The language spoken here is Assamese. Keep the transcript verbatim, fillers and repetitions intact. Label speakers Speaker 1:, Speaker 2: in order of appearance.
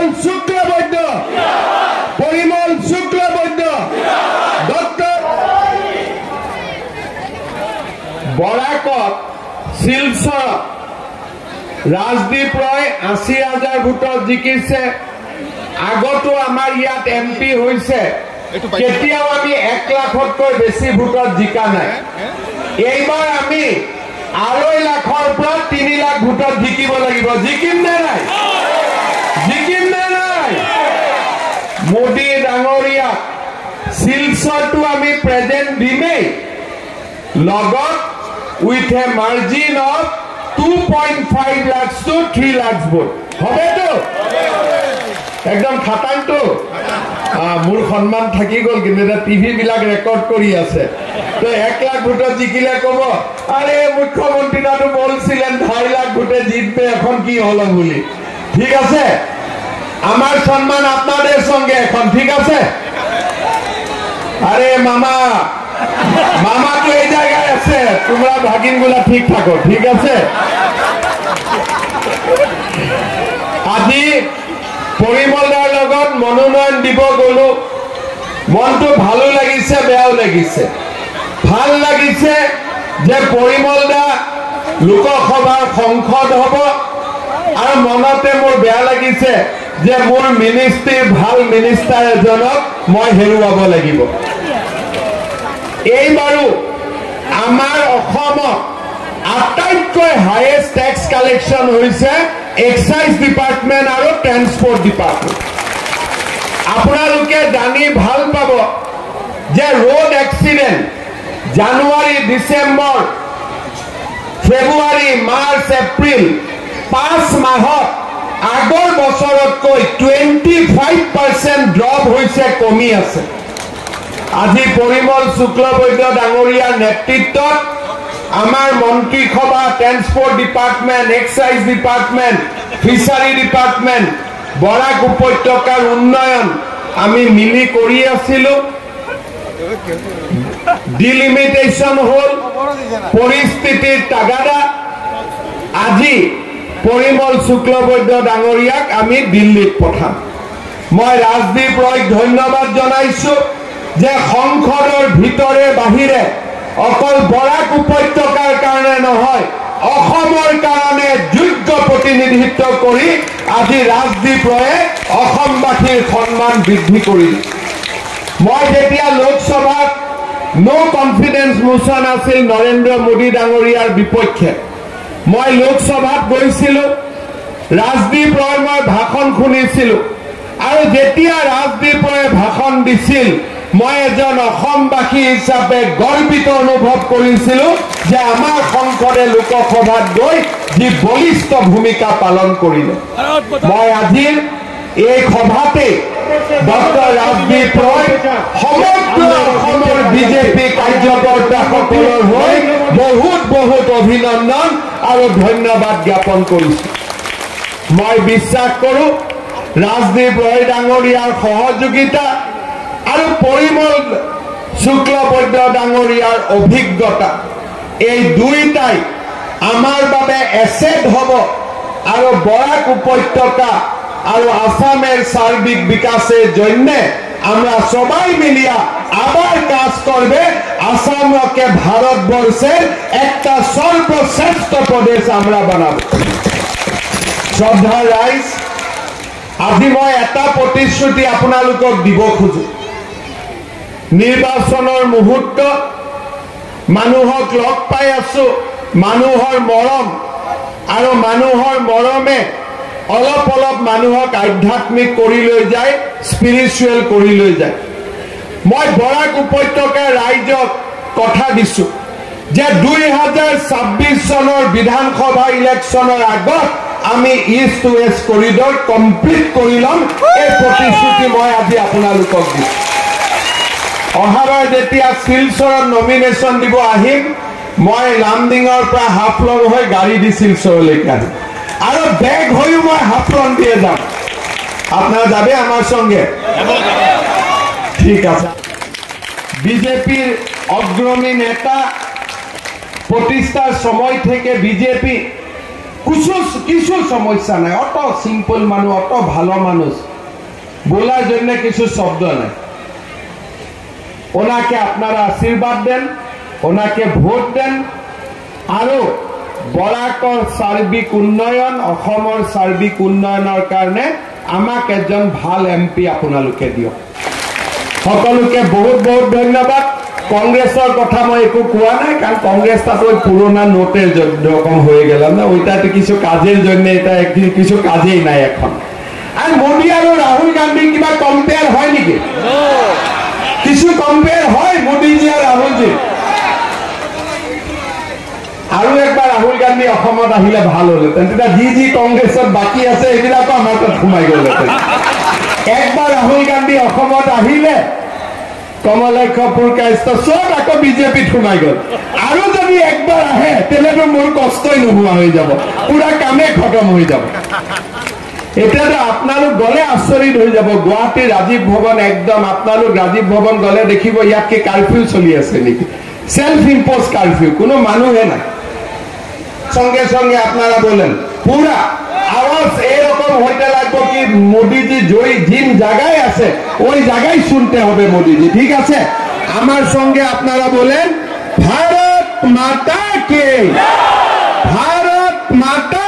Speaker 1: পৰিমল শুক্লবৈদ্য পৰিমল শুক্লবৈদ্য ডক্টৰ বৰাকত শিলচৰত ৰাজদীপ ৰয় আশী হাজাৰ ভোটত জিকিছে আগতো আমাৰ ইয়াত এমপি হৈছে কেতিয়াও আমি এক লাখতকৈ বেছি ভোটত জিকা নাই এইবাৰ আমি আঢ়ৈ লাখৰ পৰা তিনি লাখ ভোটত জিকিব লাগিব জিকিম নে নাই জিকিম নে নাই মোদী ডাঙৰীয়া শিলচৰটো আমি প্ৰেজেন্ট দিমেই লগত with a margin of two point five lakhs two three lakhs vote হবেতো একদম খাটাংটো মোৰ সন্মান থাকি গ'ল কিন্তু এটা টিভি বিলাক ৰেকৰ্ড কৰি আছে তো এক লাখ ভোটত জিকিলে কব আরে মুখ্যমন্ত্রী তো বলছিলেন ঢাই লাখ ভোটে জিতবে এখন কি হলো বলি ঠিক আছে আমার সম্মান আপনাদের সঙ্গে এখন ঠিক আছে আরে মামা মামা তো এই জায়গায় আছে তোমরা ভাগিনগুলা ঠিক থাকো ঠিক আছে আজি পৰিমলৰ লগত মনোনয়ন দিব গলো মনটো ভালো লাগিছে বেয়াও লাগিছে ভাল লাগিছে যে পৰিমল দা লোকসভাৰ সংসদ হ'ব আৰু মনতে মোৰ বেয়া লাগিছে যে মোৰ মিনিষ্ট্ৰি ভাল মিনিষ্টাৰ এজনক মই হেৰুৱাব লাগিব এইবাৰো আমাৰ অসমত আটাইতকৈ হাইয়েষ্ট টেক্স কালেকশ্যন হৈছে এক্সাইজ ডিপাৰ্টমেণ্ট আৰু ট্ৰান্সপোৰ্ট ডিপাৰ্টমেণ্ট আপোনালোকে জানি ভাল পাব যে road accident January December February March April পাঁচ মাহত আগৰ বছৰতকৈ টুৱেণ্টি ফাইভ পাৰ্চেণ্ট ড্ৰপ হৈছে কমি আছে আজি পৰিমল শুক্লবৈদ্য ডাঙৰীয়াৰ নেতৃত্বত আমাৰ মন্ত্ৰী সভা transport department excise department fishery department Barak উপত্যকাৰ উন্নয়ন আমি মিলি কৰি আছিলোঁ ডিলিমিটেশ্যন হল পৰিস্থিতিৰ তাগাদা আজি পৰিমল শুক্লবৈদ্য ডাঙৰীয়াক আমি দিল্লীত পঠাম মই ৰাজদীপ ৰয়ক ধন্যবাদ জনাইছো যে সংসদৰ ভিতৰে বাহিৰে অকল বৰাক উপত্যকাৰ কাৰণে নহয় অসমৰ কাৰণে যোগ্য প্ৰতিনিধিত্ব কৰি আজি ৰাজদীপ ৰয়ে অসমবাসীৰ সন্মান বৃদ্ধি কৰিলে মই যেতিয়া লোকসভাত নো কনফিডেন্স মোচন আছিল নৰেন্দ্ৰ মোদী ডাঙৰীয়াৰ বিপক্ষে মই লোকসভাত গৈছিলোঁ ৰাজদীপ ৰয় মই ভাষণ শুনিছিলোঁ আৰু যেতিয়া ৰাজদীপ ৰয়ে ভাষণ দিছিল মই এজন অসমবাসী হিচাপে গৰ্বিত অনুভৱ কৰিছিলোঁ যে আমাৰ সংসদে লোকসভাত গৈ যি বলিষ্ঠ ভূমিকা পালন কৰিলে মই আজি এই সভাতে ডক্টৰ ৰাজদীপ ৰয় সমগ্ৰ অসমৰ বিজেপি কাৰ্যকৰ্তাসকলৰ হৈ বহুত বহুত অভিনন্দন আৰু ধন্যবাদ জ্ঞাপন কৰিছোঁ মই বিশ্বাস কৰোঁ ৰাজদীপ ৰয় ডাঙৰীয়াৰ সহযোগিতা আৰু পৰিমল শুক্লবৈদ্য ডাঙৰীয়াৰ অভিজ্ঞতা এই দুইটাই আমাৰ বাবে এছেট হ'ব আৰু বৰাক উপত্যকা আৰু আসামের সার্বিক বিকাশের জন্য আমরা সবাই মিলিয়া আবার কাজ করবে আসামকে ভারতবর্ষের একটা সর্বশ্রেষ্ঠ প্রদেশ আমরা বানাবো শ্রদ্ধা রাইজ আজি মই এটা প্রতিশ্রুতি আপোনালোকক দিব খুঁজো নির্বাচনের মুহূর্ত মানুহক লগ পাই আছো মানুহৰ মৰম আৰু মানুহৰ মৰমে অলপ অলপ মানুহক আধ্যাত্মিক কৰি লৈ যায় স্পিৰিচুৱেল কৰি লৈ যায় মই বৰাক উপত্যকাৰ ৰাইজক কথা দিছো যে দুই হাজাৰ ছাব্বিছ চনৰ বিধানসভা ইলেকশ্যনৰ আগত আমি east to west corridor complete কৰি ল'ম এই প্ৰতিশ্ৰুতি মই আজি আপোনালোকক দিছো অহাবাৰ যেতিয়া শিলচৰত নমিনেশ্যন দিব আহিম মই লামডিঙৰ পৰা হাফলং হৈ গাড়ী দি শিলচৰলৈকে আহিম আৰু বেগ হয়েও মই হাফলং দিয়ে যাম আপনারা যাবে আমার সঙ্গে ঠিক আছে বিজেপির অগ্রণী নেতা প্রতিষ্ঠার সময় থেকে বিজেপি কিছু কিছু সমস্যা নাই, অত সিম্পল মানুষ, অত ভালো মানুষ, বলার জন্য কিছু শব্দ নাই। ওনাকে আপনারা আশীর্বাদ দেন, ওনাকে ভোট দেন, আৰু বৰাকৰ সাৰ্বিক উন্নয়ন, অসমৰ সাৰ্বিক উন্নয়নৰ কাৰণে আমাক এজন ভাল এম পি আপোনালোকে দিয়ক। সকলোকে বহুত বহুত ধন্যবাদ। কংগ্রেসের কথা মই একো কোয়া নাই, কারণ কংগ্রেস তো ওই পুরোনা নোটের রকম হয়ে গেল না, ওইটাতে কিছু কাজের জন্য এটা কিছু কাজেই নাই এখন। আর মোদী আর রাহুল গান্ধী কিবা কম্পেয়ার হয় নাকি? কিছু কম্পেয়ার হয় মোদীজি আর রাহুলজি? আৰু একবার রাহুল গান্ধী অসমত আহিলে ভাল হলহেঁতেন, তেতিয়া যি যি কংগ্রেসত বাকি আছে এইবিলাকো আমার তাত সোমাই গলহেঁতেন। একবার রাহুল গান্ধী অসমত আহিলে কমলাক্ষ পুৰকাস্ত চব আকৌ বিজেপিত সোমাই গল। আৰু যদি একবাৰ আহে তেলেতো মোৰ কষ্টই নোহোৱা হৈ যাব, পুৰা কামে খতম হৈ যাব। এতিয়াতো আপোনালোক গলে আচৰিত হৈ যাব, গুৱাহাটী ৰাজীৱ ভৱন একদম, আপোনালোক ৰাজীৱ ভৱন গলে দেখিব ইয়াত কি কারফিউ চলি আছে নেকি, সেলফ ইম্পোজ কারফিউ, কোনো মানুহে নাই। সঙ্গে সঙ্গে আপনারা বলেন পুরা আওয়াজ এরকম হইতে লাগবে কি মোদীজি জয় জিন জায়গায় আছে ওই জায়গায় শুনতে হবে মোদীজি, ঠিক আছে? আমার সঙ্গে আপনারা বলেন ভারত মাতা কে, ভারত মাতা